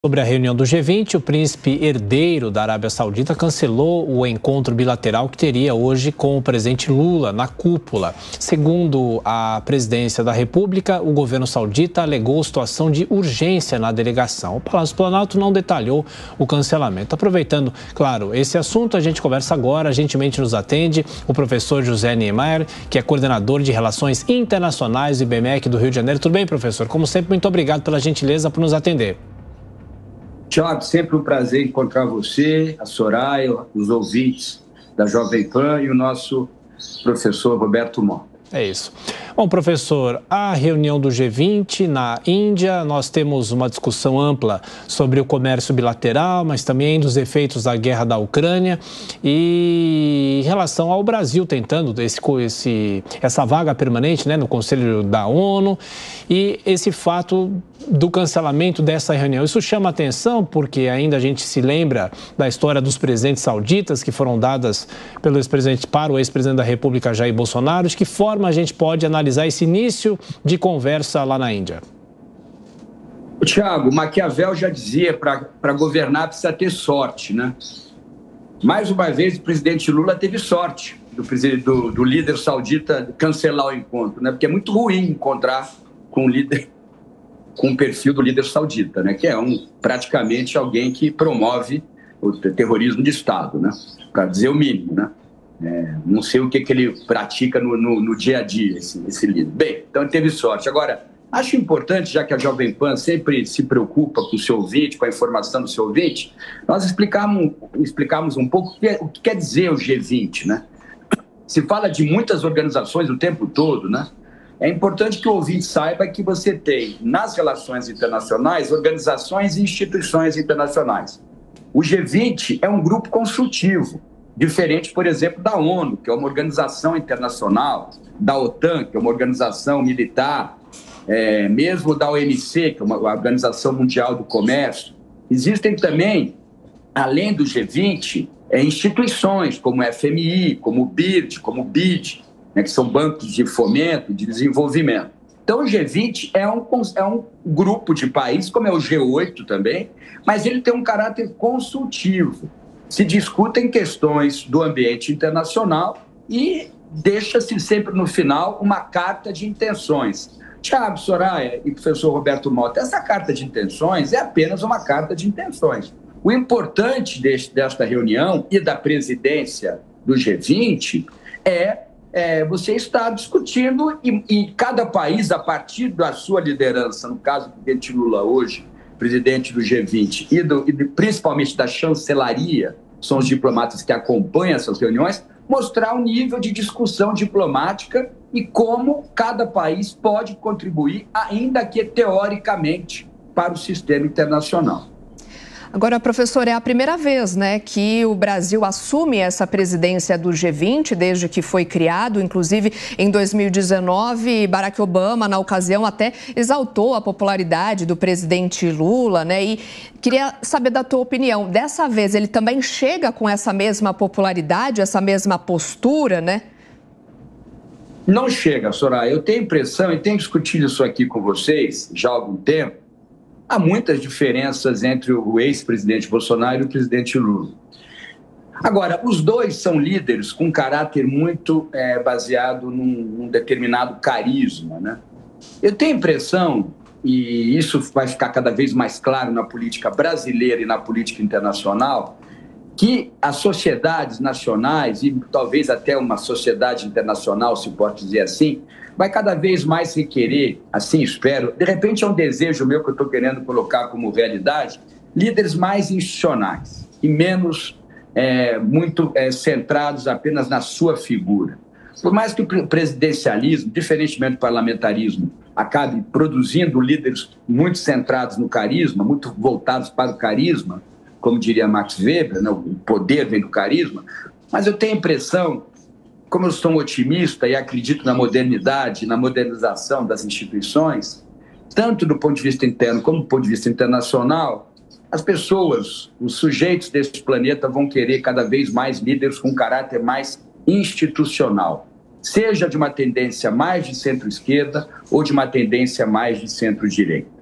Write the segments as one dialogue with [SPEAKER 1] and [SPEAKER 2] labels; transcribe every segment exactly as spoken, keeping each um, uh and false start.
[SPEAKER 1] Sobre a reunião do G vinte, o príncipe herdeiro da Arábia Saudita cancelou o encontro bilateral que teria hoje com o presidente Lula na cúpula. Segundo a presidência da República, o governo saudita alegou situação de urgência na delegação. O Palácio Planalto não detalhou o cancelamento. Aproveitando, claro, esse assunto, a gente conversa agora, gentilmente nos atende o professor José Niemeyer, que é coordenador de Relações Internacionais do I B M E C do Rio de Janeiro. Tudo bem, professor? Como sempre, muito obrigado pela gentileza por nos atender.
[SPEAKER 2] Tiago, sempre um prazer encontrar você, a Soraya, os ouvintes da Jovem Pan e o nosso professor Roberto Mota.
[SPEAKER 1] É isso. Bom, professor, a reunião do G vinte na Índia, nós temos uma discussão ampla sobre o comércio bilateral, mas também dos efeitos da guerra da Ucrânia e em relação ao Brasil tentando esse, esse, essa vaga permanente, né, no Conselho da ONU e esse fato do cancelamento dessa reunião. Isso chama atenção porque ainda a gente se lembra da história dos presidentes sauditas que foram dadas pelo ex-presidente para o ex-presidente da República, Jair Bolsonaro. De que forma a gente pode analisar esse início de conversa lá na Índia?
[SPEAKER 2] Tiago, Maquiavel já dizia, para governar precisa ter sorte, né? Mais uma vez, o presidente Lula teve sorte do, do, do líder saudita cancelar o encontro, né? Porque é muito ruim encontrar com o líder, com o perfil do líder saudita, né? Que é um, praticamente alguém que promove o terrorismo de Estado, né? Para dizer o mínimo, né? É, não sei o que, que ele pratica no, no, no dia a dia, esse, esse líder. Bem, então ele teve sorte. Agora, acho importante, já que a Jovem Pan sempre se preocupa com o seu ouvinte, com a informação do seu ouvinte, nós explicarmos, explicarmos um pouco o que, o que quer dizer o G vinte, né? Se fala de muitas organizações o tempo todo, né? É importante que o ouvinte saiba que você tem, nas relações internacionais, organizações e instituições internacionais. O G vinte é um grupo consultivo, diferente, por exemplo, da ONU, que é uma organização internacional, da OTAN, que é uma organização militar, é, mesmo da O M C, que é uma organização mundial do comércio. Existem também, além do G vinte, é, instituições como o F M I, como o B I R D, como o B I D, né, que são bancos de fomento, de desenvolvimento. Então, o G vinte é um, é um grupo de países, como é o G oito também, mas ele tem um caráter consultivo. Se discutem questões do ambiente internacional e deixa-se sempre no final uma carta de intenções. Tiago, Soraya e professor Roberto Mota, essa carta de intenções é apenas uma carta de intenções. O importante deste, desta reunião e da presidência do G vinte é, é você estar discutindo e, e cada país, a partir da sua liderança, no caso do presidente Lula hoje, presidente do G vinte, e, do, e principalmente da chancelaria, são os diplomatas que acompanham essas reuniões, mostrar o nível de discussão diplomática e como cada país pode contribuir, ainda que teoricamente, para o sistema internacional.
[SPEAKER 3] Agora, professor, é a primeira vez, né, que o Brasil assume essa presidência do G vinte, desde que foi criado. Inclusive, em dois mil e dezenove, Barack Obama, na ocasião, até exaltou a popularidade do presidente Lula, né? E queria saber da tua opinião. Dessa vez, ele também chega com essa mesma popularidade, essa mesma postura, né?
[SPEAKER 2] Não chega, Soraya. Eu tenho a impressão, e tenho discutido isso aqui com vocês já há algum tempo, há muitas diferenças entre o ex-presidente Bolsonaro e o presidente Lula. Agora, os dois são líderes com caráter muito é, baseado num, num determinado carisma, né? Eu tenho a impressão, e isso vai ficar cada vez mais claro na política brasileira e na política internacional, que as sociedades nacionais, e talvez até uma sociedade internacional, se pode dizer assim, vai cada vez mais requerer, assim espero, de repente é um desejo meu que eu estou querendo colocar como realidade, líderes mais institucionais e menos é, muito é, centrados apenas na sua figura. Por mais que o presidencialismo, diferentemente do parlamentarismo, acabe produzindo líderes muito centrados no carisma, muito voltados para o carisma, como diria Max Weber, né, o poder vem do carisma, mas eu tenho a impressão, como eu sou um otimista e acredito na modernidade, na modernização das instituições, tanto do ponto de vista interno como do ponto de vista internacional, as pessoas, os sujeitos deste planeta vão querer cada vez mais líderes com caráter mais institucional, seja de uma tendência mais de centro-esquerda ou de uma tendência mais de centro-direita.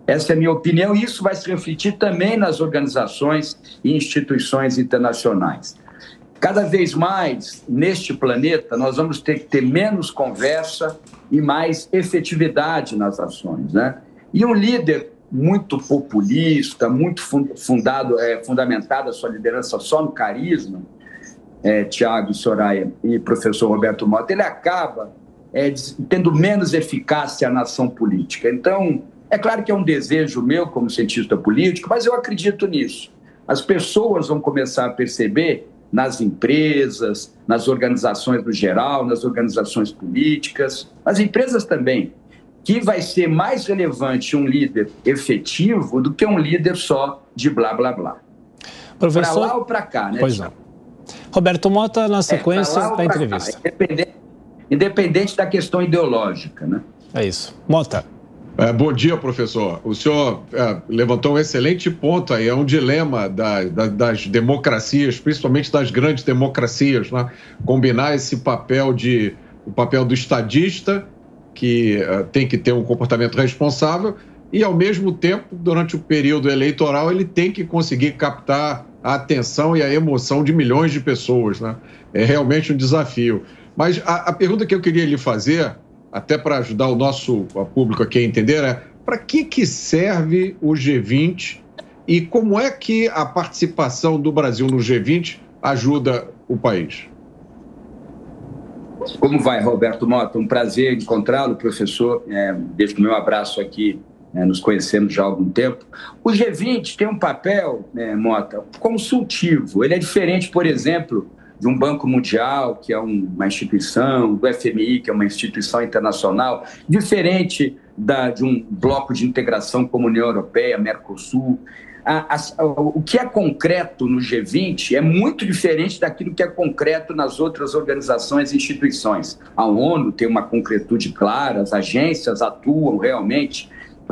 [SPEAKER 2] Essa é a minha opinião, e isso vai se refletir também nas organizações e instituições internacionais. Cada vez mais, neste planeta, nós vamos ter que ter menos conversa e mais efetividade nas ações, né? E um líder muito populista, muito fundado, é, fundamentado a sua liderança só no carisma, é, Tiago, Soraya e professor Roberto Mota, ele acaba é, tendo menos eficácia na ação política. Então, é claro que é um desejo meu como cientista político, mas eu acredito nisso. As pessoas vão começar a perceber nas empresas, nas organizações no geral, nas organizações políticas, nas empresas também, que vai ser mais relevante um líder efetivo do que um líder só de blá, blá, blá.
[SPEAKER 1] Professor...
[SPEAKER 2] Para lá ou para cá, né?
[SPEAKER 1] Pois não. Roberto Mota, na sequência é, da entrevista.
[SPEAKER 2] Cá, independente, independente da questão ideológica, né?
[SPEAKER 1] É isso. Mota.
[SPEAKER 4] É, bom dia, professor. O senhor é, levantou um excelente ponto aí, é um dilema da, da, das democracias, principalmente das grandes democracias, né? Combinar esse papel de, o papel do estadista, que uh, tem que ter um comportamento responsável, e, ao mesmo tempo, durante o período eleitoral, ele tem que conseguir captar a atenção e a emoção de milhões de pessoas, né? É realmente um desafio. Mas a, a pergunta que eu queria lhe fazer, até para ajudar o nosso público aqui a entender, é para que, que serve o G vinte e como é que a participação do Brasil no G vinte ajuda o país?
[SPEAKER 2] Como vai, Roberto Mota? Um prazer encontrá-lo, professor. É, deixo o meu abraço aqui, é, nos conhecemos já há algum tempo. O G vinte tem um papel, né, Mota, consultivo. Ele é diferente, por exemplo, de um Banco Mundial, que é uma instituição, do F M I, que é uma instituição internacional, diferente da, de um bloco de integração como a União Europeia, Mercosul. A, a, o que é concreto no G vinte é muito diferente daquilo que é concreto nas outras organizações e instituições. A ONU tem uma concretude clara, as agências atuam realmente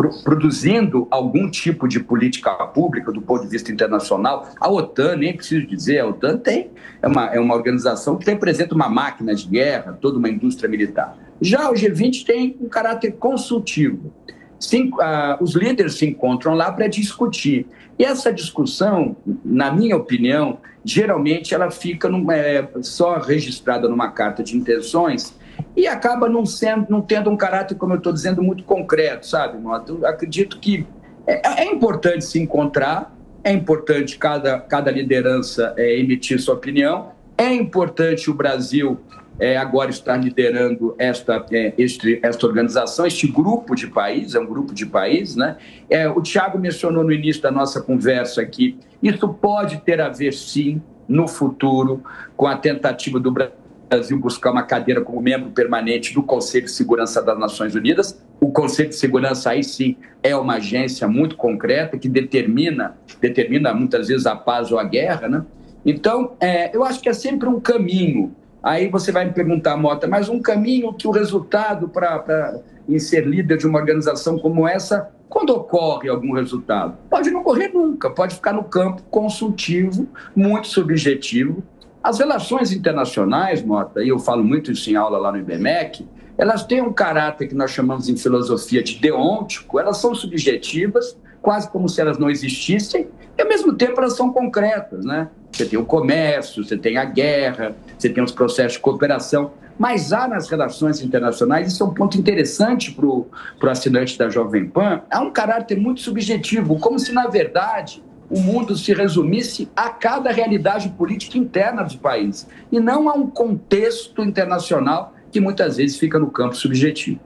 [SPEAKER 2] produzindo algum tipo de política pública do ponto de vista internacional. A OTAN, nem preciso dizer, a OTAN tem, é uma, é uma organização que representa uma máquina de guerra, toda uma indústria militar. Já o G vinte tem um caráter consultivo. Sim, uh, os líderes se encontram lá para discutir. E essa discussão, na minha opinião, geralmente ela fica numa, é, só registrada numa carta de intenções e acaba não, sendo, não tendo um caráter, como eu estou dizendo, muito concreto, sabe, Mota? Eu acredito que é, é importante se encontrar, é importante cada, cada liderança é, emitir sua opinião, é importante o Brasil é, agora estar liderando esta, é, este, esta organização, este grupo de países, é um grupo de países, né? É, o Tiago mencionou no início da nossa conversa aqui, isso pode ter a ver, sim, no futuro, com a tentativa do Brasil Brasil buscar uma cadeira como membro permanente do Conselho de Segurança das Nações Unidas. O Conselho de Segurança, aí sim, é uma agência muito concreta que determina, determina muitas vezes a paz ou a guerra, né? Então, é, eu acho que é sempre um caminho. Aí você vai me perguntar, Mota, mas um caminho que o resultado para em ser líder de uma organização como essa, quando ocorre algum resultado? Pode não ocorrer nunca, pode ficar no campo consultivo, muito subjetivo. As relações internacionais, Mota, e eu falo muito isso em aula lá no I B M E C, elas têm um caráter que nós chamamos em filosofia de deôntico, elas são subjetivas, quase como se elas não existissem, e ao mesmo tempo elas são concretas, né? Você tem o comércio, você tem a guerra, você tem os processos de cooperação, mas há nas relações internacionais, isso é um ponto interessante para o assinante da Jovem Pan, há um caráter muito subjetivo, como se, na verdade, o mundo se resumisse a cada realidade política interna do país, e não a um contexto internacional que muitas vezes fica no campo subjetivo.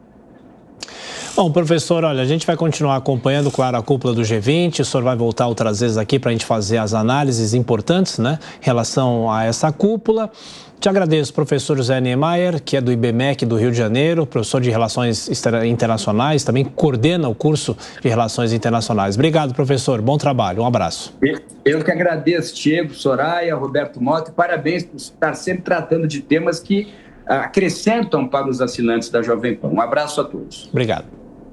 [SPEAKER 1] Bom, professor, olha, a gente vai continuar acompanhando, claro, a cúpula do G vinte, o senhor vai voltar outras vezes aqui para a gente fazer as análises importantes, né, em relação a essa cúpula. Te agradeço, professor José Niemeyer, que é do I B M E C do Rio de Janeiro, professor de Relações Internacionais, também coordena o curso de Relações Internacionais. Obrigado, professor. Bom trabalho. Um abraço.
[SPEAKER 2] Eu que agradeço, Diego, Soraya, Roberto Mota, e parabéns por estar sempre tratando de temas que acrescentam para os assinantes da Jovem Pan. Um abraço a todos.
[SPEAKER 1] Obrigado.